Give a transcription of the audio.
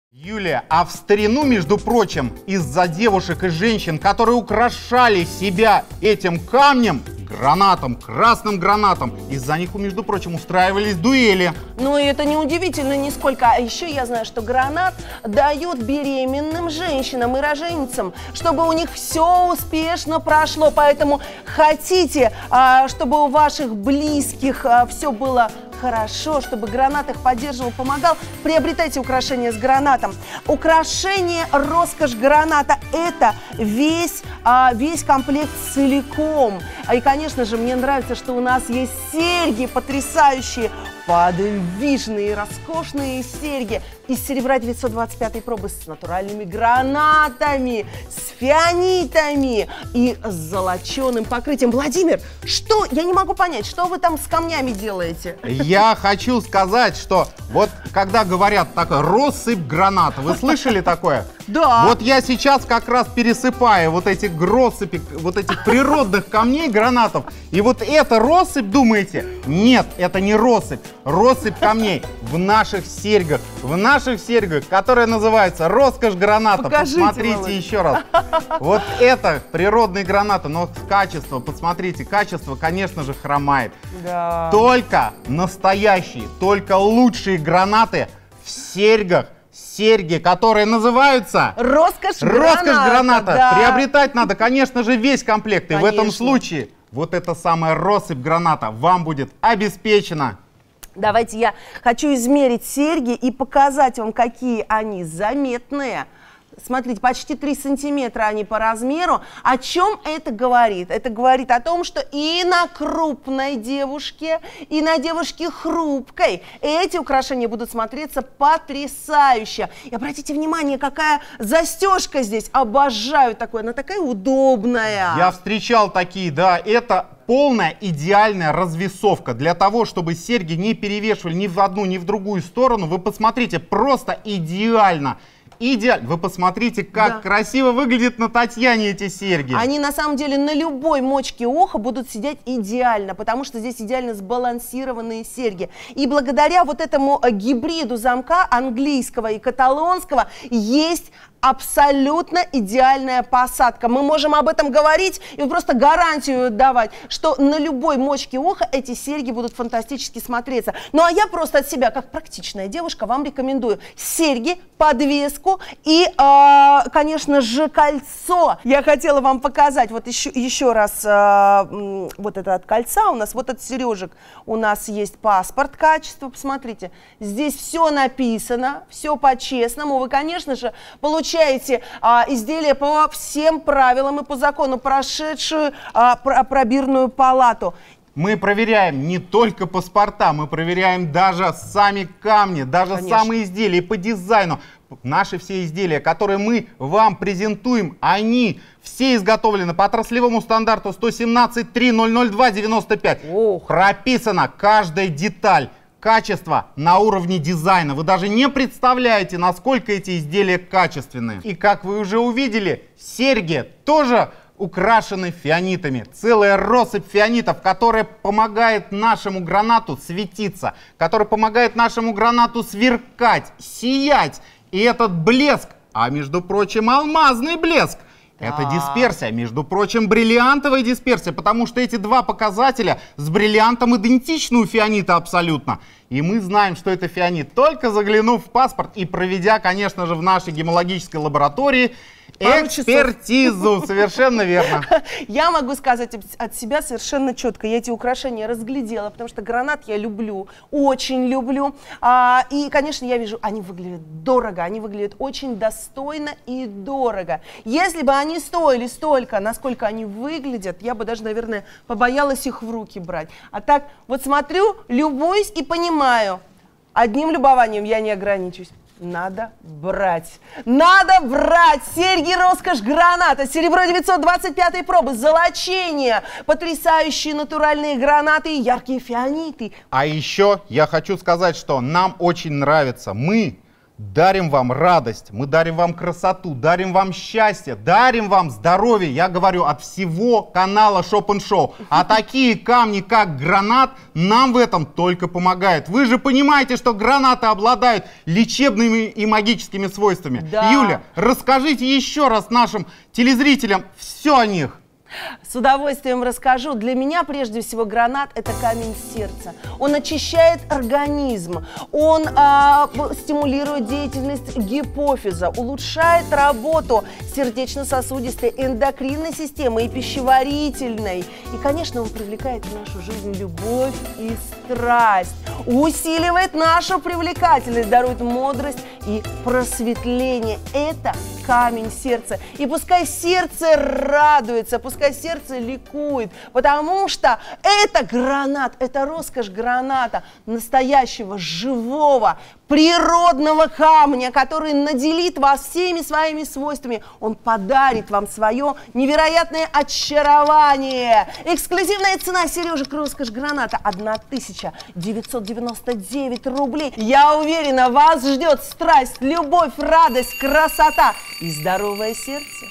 Юлия, а в старину, между прочим, из-за девушек и женщин, которые украшали себя этим камнем, гранатом, красным гранатом, из-за них, между прочим, устраивались дуэли. Ну и это не удивительно нисколько. А еще я знаю, что гранат дают беременным женщинам и роженицам, чтобы у них все успешно прошло. Поэтому хотите, чтобы у ваших близких все было хорошо, чтобы гранат их поддерживал, помогал, приобретайте украшения с гранатом. Украшение роскошь граната – это весь комплект целиком. И, конечно же, мне нравится, что у нас есть серьги потрясающие, подвижные, роскошные серьги из серебра 925 пробы с натуральными гранатами, с фианитами и с золоченым покрытием. Владимир, что? Я не могу понять, что вы там с камнями делаете? Я хочу сказать, что вот когда говорят такое россыпь граната, вы слышали такое? Да. Вот я сейчас как раз пересыпаю вот эти россыпи, вот этих природных камней гранатов. И вот эта россыпь, думаете? Нет, это не россыпь. Россыпь камней в наших серьгах, которая называется роскошь граната. Покажите, посмотрите Володь. еще раз. Вот это природные гранаты, но качество, посмотрите, качество, конечно же, хромает. Да. Только настоящие, только лучшие гранаты в серьгах. Серьги, которые называются Роскошь граната. Да. Приобретать надо, конечно же, весь комплект. И в этом Конечно. случае вот эта самая россыпь граната вам будет обеспечена. Давайте я хочу измерить серьги и показать вам, какие они заметные. Смотрите, почти 3 сантиметра они по размеру. О чем это говорит? Это говорит о том, что и на крупной девушке, и на девушке хрупкой эти украшения будут смотреться потрясающе. И обратите внимание, какая застежка здесь. Обожаю такое, она такая удобная. Я встречал такие, да, это полная идеальная развесовка. Для того, чтобы серьги не перевешивали ни в одну, ни в другую сторону, вы посмотрите, просто идеально. Идеально. Вы посмотрите, как красиво выглядят на Татьяне эти серьги. Они на самом деле на любой мочке уха будут сидеть идеально, потому что здесь идеально сбалансированные серьги. И благодаря вот этому гибриду замка английского и каталонского есть абсолютно идеальная посадка. Мы можем об этом говорить и просто гарантию давать, что на любой мочке уха эти серьги будут фантастически смотреться. Ну а я просто от себя, как практичная девушка, вам рекомендую серьги, подвеску и, конечно же, кольцо. Я хотела вам показать вот еще раз вот это от кольца у нас, вот от сережек у нас есть паспорт качества. Посмотрите, здесь все написано, все по-честному. Вы, конечно же, получаете изделие по всем правилам и по закону, прошедшую пробирную палату. Мы проверяем не только паспорта, мы проверяем даже сами камни, даже самые изделия по дизайну. Наши все изделия, которые мы вам презентуем, они все изготовлены по отраслевому стандарту 117.3.002.95. Прописана каждая деталь. Качество на уровне дизайна. Вы даже не представляете, насколько эти изделия качественные. И как вы уже увидели, серьги тоже украшены фианитами. Целая россыпь фианитов, которая помогает нашему гранату светиться, которая помогает нашему гранату сверкать, сиять. И этот блеск, а между прочим, алмазный блеск, это дисперсия, между прочим, бриллиантовая дисперсия, потому что эти два показателя с бриллиантом идентичны у фианита абсолютно. И мы знаем, что это фианит, только заглянув в паспорт и проведя, конечно же, в нашей гемологической лаборатории экспертизу. Совершенно верно. Я могу сказать от себя совершенно четко. Я эти украшения разглядела, потому что гранат я люблю, очень люблю. И, конечно, я вижу, они выглядят дорого, они выглядят очень достойно и дорого. Если бы они стоили столько, насколько они выглядят, я бы даже, наверное, побоялась их в руки брать. А так вот смотрю, любуюсь и понимаю, одним любованием я не ограничусь. Надо брать. Надо брать! Серьги роскошь граната, серебро 925 пробы, золочение, потрясающие натуральные гранаты и яркие фианиты. А еще я хочу сказать, что нам очень нравится. Мы дарим вам радость, мы дарим вам красоту, дарим вам счастье, дарим вам здоровье. Я говорю от всего канала Shop & Show. А такие камни, как гранат, нам в этом только помогают. Вы же понимаете, что гранаты обладают лечебными и магическими свойствами. Да. Юля, расскажите еще раз нашим телезрителям все о них. С удовольствием расскажу. Для меня прежде всего гранат – это камень сердца. Он очищает организм, он стимулирует деятельность гипофиза, улучшает работу сердечно-сосудистой, эндокринной системы и пищеварительной. И, конечно, он привлекает в нашу жизнь любовь и страсть, усиливает нашу привлекательность, дарует мудрость и просветление. Это камень сердца. И пускай сердце радуется, пускай сердце ликует, потому что это гранат, это роскошь граната, настоящего, живого, природного камня, который наделит вас всеми своими свойствами. Он подарит вам свое невероятное очарование. Эксклюзивная цена сережек роскошь граната 1999 рублей. Я уверена, вас ждет страсть, любовь, радость, красота и здоровое сердце.